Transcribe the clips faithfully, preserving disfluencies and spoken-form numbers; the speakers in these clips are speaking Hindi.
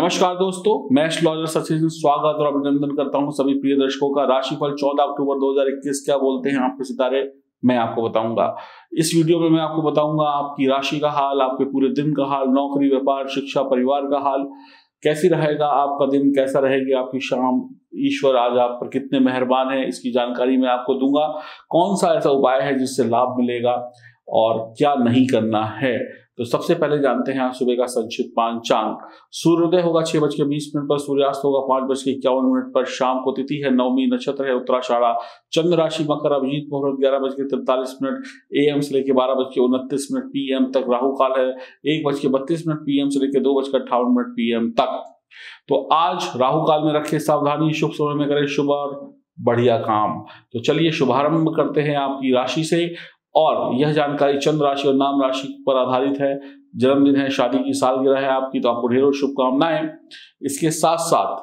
नमस्कार दोस्तों, मैं एस्ट्रोलॉजर सचिन स्वागत और अभिनंदन करता हूं सभी प्रिय दर्शकों का। राशिफल चौदह अक्टूबर दो हज़ार इक्कीस क्या बोलते हैं आपके सितारे, मैं आपको बताऊंगा। इस वीडियो में मैं आपको बताऊंगा आपकी राशि का हाल, आपके पूरे दिन का हाल, नौकरी, व्यापार, शिक्षा, परिवार का हाल, कैसी रहेगा आपका दिन, कैसा रहेगी आपकी शाम, ईश्वर आज आप पर कितने मेहरबान है, इसकी जानकारी मैं आपको दूंगा। कौन सा ऐसा उपाय है जिससे लाभ मिलेगा और क्या नहीं करना है। तो सबसे पहले जानते हैं आज सुबह का संक्षिप्त पांचांग। सूर्योदय होगा छह बज के बीस मिनट पर, सूर्यास्त होगा पांच बज के इक्यावन मिनट पर, शाम को तिथि है नवमी, नक्षत्र है उत्तराषाढ़ा, चंद्र राशि मकर, अभिजीत मुहूर्त ग्यारह बज के तैंतालीस मिनट ए एम से लेकर बारह बज के उनतीस मिनट पी एम तक, राहु काल है एक बज के बत्तीस मिनट पी एम से लेकर दो बज के अट्ठावन मिनट पी एम तक। तो आज राहु काल में रखे सावधानी, शुभ समय में करें शुभ और बढ़िया काम। तो चलिए शुभारंभ करते हैं आपकी राशि से। और यह जानकारी चंद्र राशि और नाम राशि पर आधारित है। जन्मदिन है, शादी की सालगिरह है आपकी, तो आपको ढेरों शुभकामनाएं। इसके साथ साथ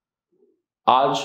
आज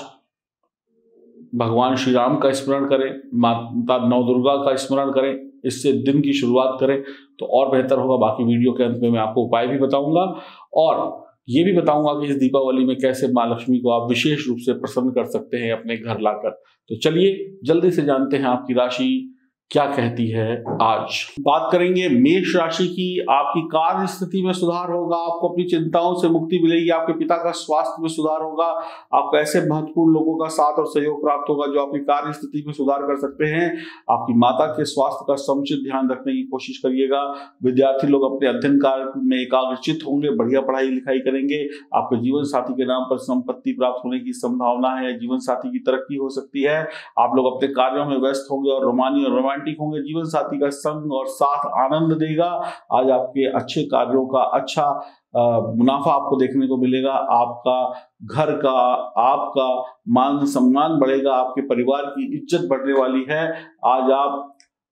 भगवान श्री राम का स्मरण करें, माता नव दुर्गा का स्मरण करें, इससे दिन की शुरुआत करें तो और बेहतर होगा। बाकी वीडियो के अंत में मैं आपको उपाय भी बताऊंगा और ये भी बताऊंगा कि इस दीपावली में कैसे माँ लक्ष्मी को आप विशेष रूप से प्रसन्न कर सकते हैं अपने घर लाकर। तो चलिए जल्दी से जानते हैं आपकी राशि क्या कहती है। आज बात करेंगे मेष राशि की। आपकी कार्य स्थिति में सुधार होगा, आपको अपनी चिंताओं से मुक्ति मिलेगी, आपके पिता का स्वास्थ्य में सुधार होगा, आपको ऐसे महत्वपूर्ण लोगों का साथ और सहयोग प्राप्त होगा जो आपकी कार्य स्थिति में सुधार कर सकते हैं। आपकी माता के स्वास्थ्य का समुचित ध्यान रखने की कोशिश करिएगा। विद्यार्थी लोग अपने अध्ययन कार्य में एकाग्रचित होंगे, बढ़िया पढ़ाई लिखाई करेंगे। आपके जीवन साथी के नाम पर संपत्ति प्राप्त होने की संभावना है, जीवन साथी की तरक्की हो सकती है। आप लोग अपने कार्यों में व्यस्त होंगे और रोमानी और रोमांटिक होंगे। जीवन साथी का संग और साथ आनंद देगा। आज आपके अच्छे कार्यों का अच्छा मुनाफा आपको देखने को मिलेगा। आपका घर का, आपका मान सम्मान बढ़ेगा, आपके परिवार की इज्जत बढ़ने वाली है। आज आप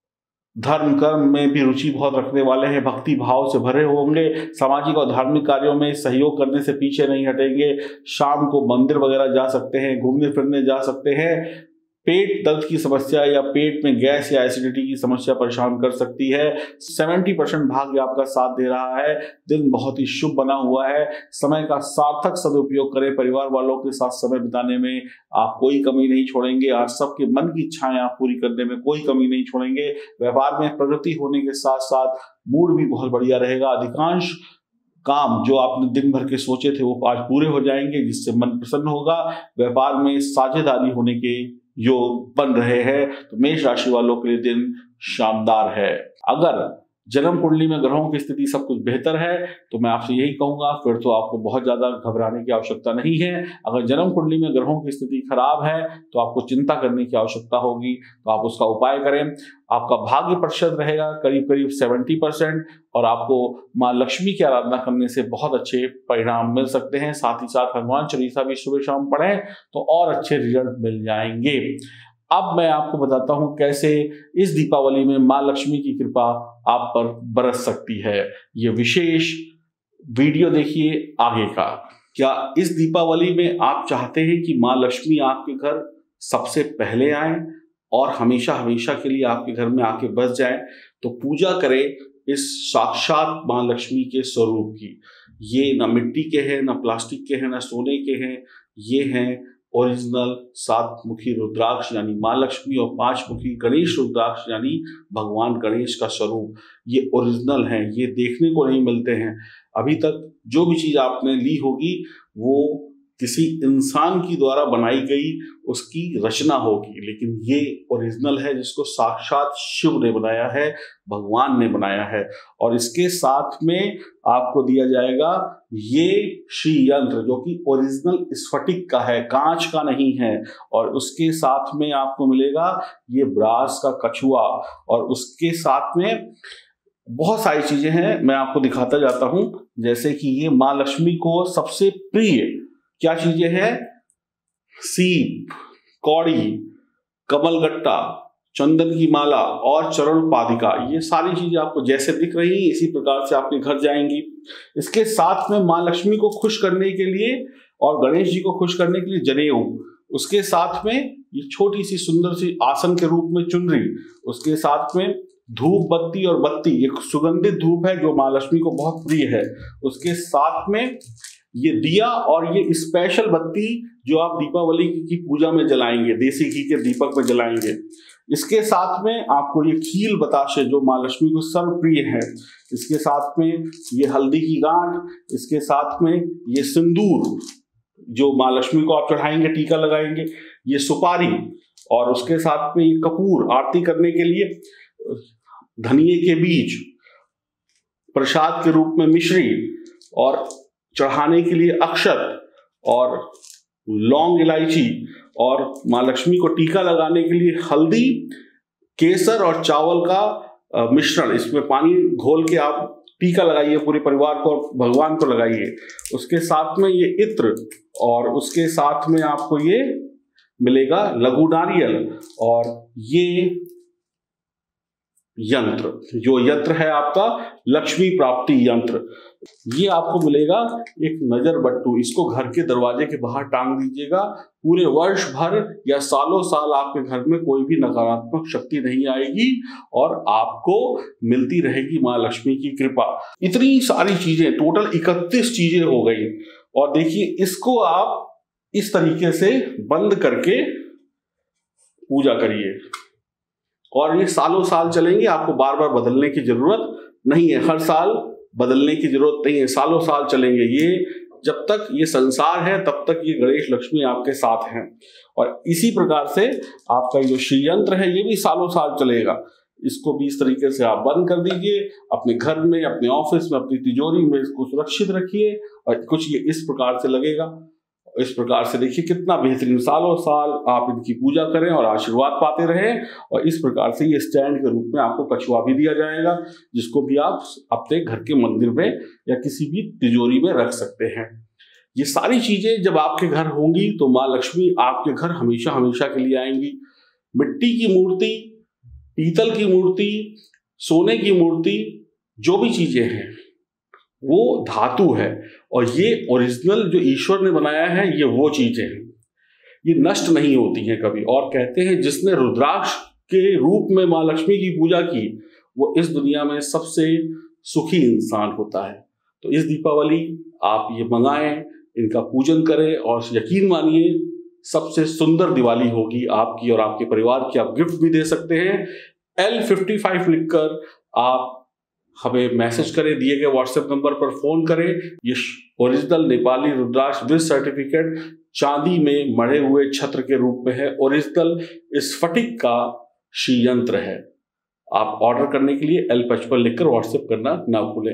धर्म कर्म में भी रुचि बहुत रखने वाले हैं, भक्ति भाव से भरे होंगे। सामाजिक और धार्मिक कार्यों में सहयोग करने से पीछे नहीं हटेंगे। शाम को मंदिर वगैरह जा सकते हैं, घूमने फिरने जा सकते हैं। पेट दर्द की समस्या या पेट में गैस या एसिडिटी की समस्या परेशान कर सकती है। सत्तर परसेंट भाग्य आपका साथ दे रहा है। दिन बहुत ही शुभ बना हुआ है। समय का सार्थक सदुपयोग करें। परिवार वालों के साथ समय बिताने में आप कोई कमी नहीं छोड़ेंगे। आज सबके मन की इच्छाएं आप पूरी करने में कोई कमी नहीं छोड़ेंगे। व्यापार में प्रगति होने के साथ साथ मूड भी बहुत बढ़िया रहेगा। अधिकांश काम जो आपने दिन भर के सोचे थे वो आज पूरे हो जाएंगे, जिससे मन प्रसन्न होगा। व्यापार में साझेदारी होने के योग बन रहे हैं। तो मेष राशि वालों के लिए दिन शानदार है। अगर जन्म कुंडली में ग्रहों की स्थिति सब कुछ बेहतर है तो मैं आपसे यही कहूंगा, फिर तो आपको बहुत ज्यादा घबराने की आवश्यकता नहीं है। अगर जन्म कुंडली में ग्रहों की स्थिति खराब है तो आपको चिंता करने की आवश्यकता होगी, तो आप उसका उपाय करें। आपका भाग्य प्रतिशत रहेगा करीब करीब सत्तर परसेंट और आपको माँ लक्ष्मी की आराधना करने से बहुत अच्छे परिणाम मिल सकते हैं। साथ ही साथ हनुमान चालीसा भी सुबह शाम पढ़ें तो और अच्छे रिजल्ट मिल जाएंगे। अब मैं आपको बताता हूं कैसे इस दीपावली में मां लक्ष्मी की कृपा आप पर बरस सकती है। ये विशेष वीडियो देखिए आगे का। क्या इस दीपावली में आप चाहते हैं कि मां लक्ष्मी आपके घर सबसे पहले आए और हमेशा हमेशा के लिए आपके घर में आके बस जाए? तो पूजा करें इस साक्षात मां लक्ष्मी के स्वरूप की। ये ना मिट्टी के हैं, ना प्लास्टिक के हैं, ना सोने के हैं। ये हैं ओरिजिनल सात मुखी रुद्राक्ष यानी माँ लक्ष्मी और पांच मुखी गणेश रुद्राक्ष यानी भगवान गणेश का स्वरूप। ये ओरिजिनल हैं, ये देखने को नहीं मिलते हैं। अभी तक जो भी चीज आपने ली होगी वो किसी इंसान की द्वारा बनाई गई उसकी रचना होगी, लेकिन ये ओरिजिनल है जिसको साक्षात शिव ने बनाया है, भगवान ने बनाया है। और इसके साथ में आपको दिया जाएगा ये श्री यंत्र जो कि ओरिजिनल स्फटिक का है, कांच का नहीं है। और उसके साथ में आपको मिलेगा ये ब्रास का कछुआ और उसके साथ में बहुत सारी चीजें हैं, मैं आपको दिखाता जाता हूं। जैसे कि ये माँ लक्ष्मी को सबसे प्रिय क्या चीजें हैं? सीप, कौड़ी, कमलगट्टा, चंदन की माला और चरण पादिका। ये सारी चीजें आपको जैसे दिख रही हैं इसी प्रकार से आपके घर जाएंगी। इसके साथ में माँ लक्ष्मी को खुश करने के लिए और गणेश जी को खुश करने के लिए जनेऊ, उसके साथ में ये छोटी सी सुंदर सी आसन के रूप में चुनरी, उसके साथ में धूप बत्ती और बत्ती, ये सुगंधित धूप है जो माँ लक्ष्मी को बहुत प्रिय है। उसके साथ में ये दिया और ये स्पेशल बत्ती जो आप दीपावली की पूजा में जलाएंगे, देसी घी के दीपक में जलाएंगे। इसके साथ में आपको ये खील बताशे जो माँ लक्ष्मी को सर्व प्रिय है, इसके साथ में ये हल्दी की गांठ, इसके साथ में ये सिंदूर जो माँ लक्ष्मी को आप चढ़ाएंगे, टीका लगाएंगे, ये सुपारी, और उसके साथ में ये कपूर आरती करने के लिए, धनिये के बीज, प्रसाद के रूप में मिश्री, और चढ़ाने के लिए अक्षत और लौंग इलायची, और माँ लक्ष्मी को टीका लगाने के लिए हल्दी, केसर और चावल का मिश्रण, इसमें पानी घोल के आप टीका लगाइए पूरे परिवार को, भगवान को लगाइए। उसके साथ में ये इत्र, और उसके साथ में आपको ये मिलेगा लघु नारियल, और ये यंत्र, जो यंत्र है आपका लक्ष्मी प्राप्ति यंत्र, ये आपको मिलेगा एक नजर बट्टू। इसको घर के दरवाजे के बाहर टांग दीजिएगा। पूरे वर्ष भर या सालों साल आपके घर में कोई भी नकारात्मक शक्ति नहीं आएगी और आपको मिलती रहेगी माँ लक्ष्मी की कृपा। इतनी सारी चीजें, टोटल इकतीस चीजें हो गई। और देखिए, इसको आप इस तरीके से बंद करके पूजा करिए और ये सालों साल चलेंगे। आपको बार बार बदलने की जरूरत नहीं है, हर साल बदलने की जरूरत नहीं है, सालों साल चलेंगे ये। जब तक ये संसार है तब तक ये गणेश लक्ष्मी आपके साथ हैं। और इसी प्रकार से आपका जो श्री यंत्र है ये भी सालों साल चलेगा। इसको भी इस तरीके से आप बंद कर दीजिए, अपने घर में, अपने ऑफिस में, अपनी तिजोरी में इसको सुरक्षित रखिए। और कुछ ये इस प्रकार से लगेगा। इस प्रकार से देखिए कितना बेहतरीन, सालों साल आप इनकी पूजा करें और आशीर्वाद पाते रहें। और इस प्रकार से ये स्टैंड के रूप में आपको कछुआ भी दिया जाएगा, जिसको भी आप अपने घर के मंदिर में या किसी भी तिजोरी में रख सकते हैं। ये सारी चीजें जब आपके घर होंगी तो माँ लक्ष्मी आपके घर हमेशा हमेशा के लिए आएंगी। मिट्टी की मूर्ति, पीतल की मूर्ति, सोने की मूर्ति, जो भी चीजें हैं वो धातु है, और ये ओरिजिनल जो ईश्वर ने बनाया है ये वो चीजें हैं, ये नष्ट नहीं होती हैं कभी। और कहते हैं जिसने रुद्राक्ष के रूप में माँ लक्ष्मी की पूजा की वो इस दुनिया में सबसे सुखी इंसान होता है। तो इस दीपावली आप ये मंगाएं, इनका पूजन करें और यकीन मानिए सबसे सुंदर दिवाली होगी आपकी और आपके परिवार की। आप गिफ्ट भी दे सकते हैं। एल फिफ्टी फाइव लिखकर आप हमें मैसेज करें, दिए गए व्हाट्सएप नंबर पर फोन करें। ये original Nepali rudraksha with certificate चांदी में मढ़े हुए छत्र के रूप में है। ओरिजिनल स्फटिक का श्री यंत्र है। आप ऑर्डर करने के लिए एल पचपन लिखकर व्हाट्सएप करना ना भूलें।